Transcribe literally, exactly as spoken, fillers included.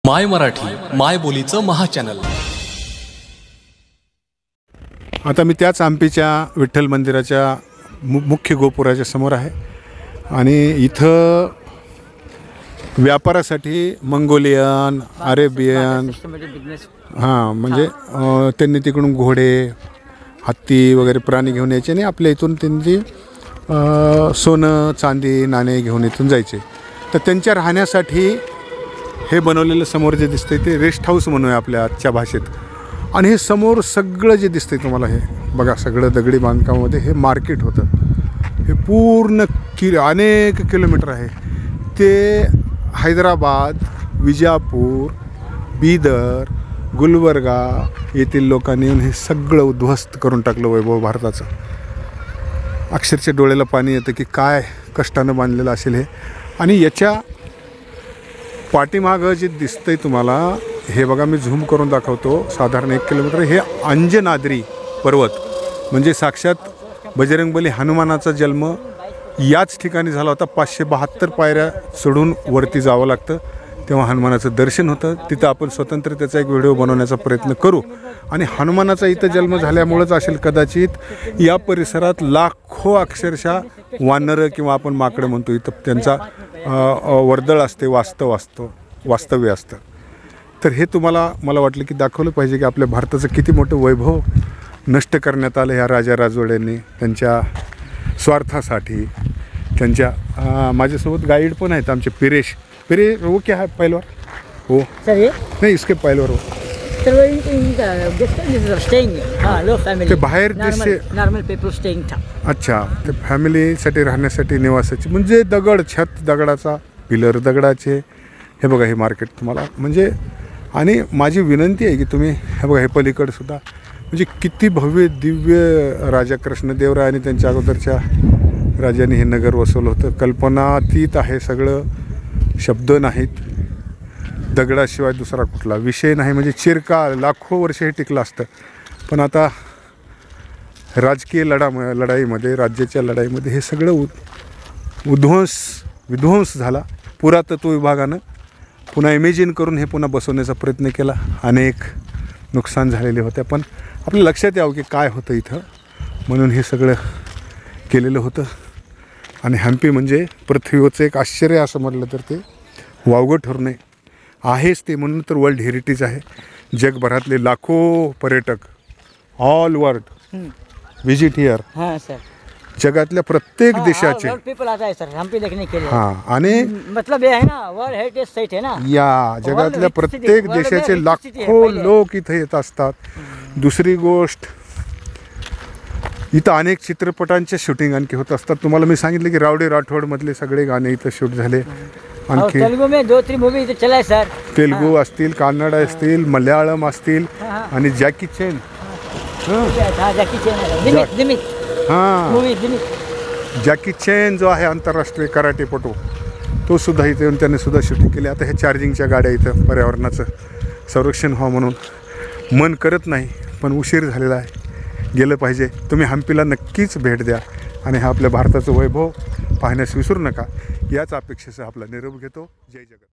माय मराठी माय बोलीचं महाचॅनल। आता मी त्याच हंपीच्या विठ्ठल मंदिराच्या मु मुख्य गोपुराच्या समोर आहे आणि इथं व्यापारासाठी मंगोलियन अरेबियन हां म्हणजे त्यांनी तिकडून घोडे हत्ती वगैरे प्राणी घेऊन यायचे आणि आपल्या इथून त्यांची सोनं चांदी नाणे घेऊन इथून जायचे। तर त्यांच्या राहण्यासाठी हे बनवलेलं समोर जे दिसतंय ते रेस्ट हाऊस म्हणूया आपल्या आजच्या भाषेत। आणि हे समोर सगळं जे दिसतंय तुम्हाला हे बघा सगळं दगडी बांधकामामध्ये हे मार्केट होतं। हे पूर्ण कि अनेक किलोमीटर आहे ते हैदराबाद विजापूर बीदर गुलबर्गा येथील लोकांनी येऊन हे सगळं उद्ध्वस्त करून टाकलं वैभव भारताचं। अक्षरशः डोळ्याला पाणी येतं की काय कष्टानं बांधलेलं असेल हे। आणि याच्या पाठीमागं जे दिसतंय तुम्हाला हे बघा मी झूम करून दाखवतो साधारण एक किलोमीटर हे अंजनाद्री पर्वत म्हणजे साक्षात बजरंगबली हनुमानाचा जन्म याच ठिकाणी झाला होता। पाचशे बहात्तर पायऱ्या चढून वरती जावं लागतं तेव्हा हनुमानाचं दर्शन होतं। तिथं आपण स्वतंत्र त्याचा एक व्हिडिओ बनवण्याचा प्रयत्न करू। आणि हनुमानाचा इथं जन्म झाल्यामुळंच असेल कदाचित या परिसरात लाखो अक्षरशः वानरं किंवा आपण माकडं म्हणतो इथं त्यांचा वर्दळ असते वास्तव असतो वास्तव्य असतं। तर हे तुम्हाला मला वाटलं की दाखवलं पाहिजे की आपल्या भारताचं किती मोठं वैभव नष्ट करण्यात आलं ह्या राजा राजवाड्यांनी त्यांच्या स्वार्थासाठी। त्यांच्या माझ्यासोबत गाईड पण आहेत आमचे पिरेश पिरे वो क्या है पहलवान हो सर ये नहीं इसके पहलवान हो सर वो इनका स्टेइंग हां लो फॅमिली ते बाहेर देशे नॉर्मल पीपल स्टेइंग था। अच्छा ते फॅमिलीसाठी राहण्यासाठी निवासाची म्हणजे दगड छत दगडाचा पिलर दगडाचे हे बघा हे मार्केट तुम्हाला म्हणजे। आणि माझी विनंती आहे की तुम्ही हे बघा हे पलीकडे सुद्धा म्हणजे किती भव्य दिव्य राजा कृष्णदेवराय आणि त्यांच्या अगोदरच्या राजांनी हे नगर वसवलं होतं। कल्पनातीत आहे सगळं शब्द नाहीत दगडाशिवाय दुसरा कुठला विषय नाही म्हणजे चिरकाल लाखो वर्ष हे टिकलं असतं। पण आता राजकीय लढा लढाईमध्ये राज्याच्या लढाईमध्ये हे सगळं उद उध्वंस विध्वंस झाला। पुरातत्व विभागानं पुन्हा इमेजिन करून हे पुन्हा बसवण्याचा प्रयत्न केला अनेक नुकसान झालेले होते। पण आपल्या लक्षात यावं की काय होतं इथं म्हणून हे सगळं केलेलं होतं। आणि हंपी म्हणजे पृथ्वीवरचं एक आश्चर्य असं म्हटलं तर ते वावगं ठरू नये आहेच ते म्हणून तर वर्ल्ड हेरिटेज आहे। जगभरातले लाखो पर्यटक ऑल वर्ल्ड विजिट हियर हां सर जगातल्या प्रत्येक देशाचे वर्ल्ड पीपल आता है सर हम्पी देखने के लिए। हां आणि मतलब ये है ना वर्ल्ड हेरिटेज साइट है ना या जगातल्या प्रत्येक देशाचे लाखो लोक इथे येत असतात। दुसरी गोष्ट इथं अनेक चित्रपटांचे शूटिंग आणखी होत असतात। तुम्हाला मी सांगितलं की रावडे राठोडमधले सगळे गाणे इथं शूट झाले। आणखी तेलुगू में दो तीन मूवी इथे चला है सर तेलुगू असतील कन्नड असतील मल्याळम असतील आणि जॅकी चॅन हां जॅकी चॅन दिमित दिमित हां मूवी दिमित जॅकी चॅन जो आहे आंतरराष्ट्रीय कराटेपटू तो सुद्धा इथे येऊन त्याने सुद्धा शूटिंग केले। आता हे चार्जिंगच्या गाड्या इथं पर्यावरणाचं संरक्षण व्हावं म्हणून मन करत नाही पण उशीर झालेला आहे गेलं पाहिजे। तुम्ही हंपीला नक्कीच भेट द्या आणि हा आपल्या भारताचं वैभव पाहण्यास विसरू नका याच अपेक्षेसह आपला निरोप घेतो। जय जगत।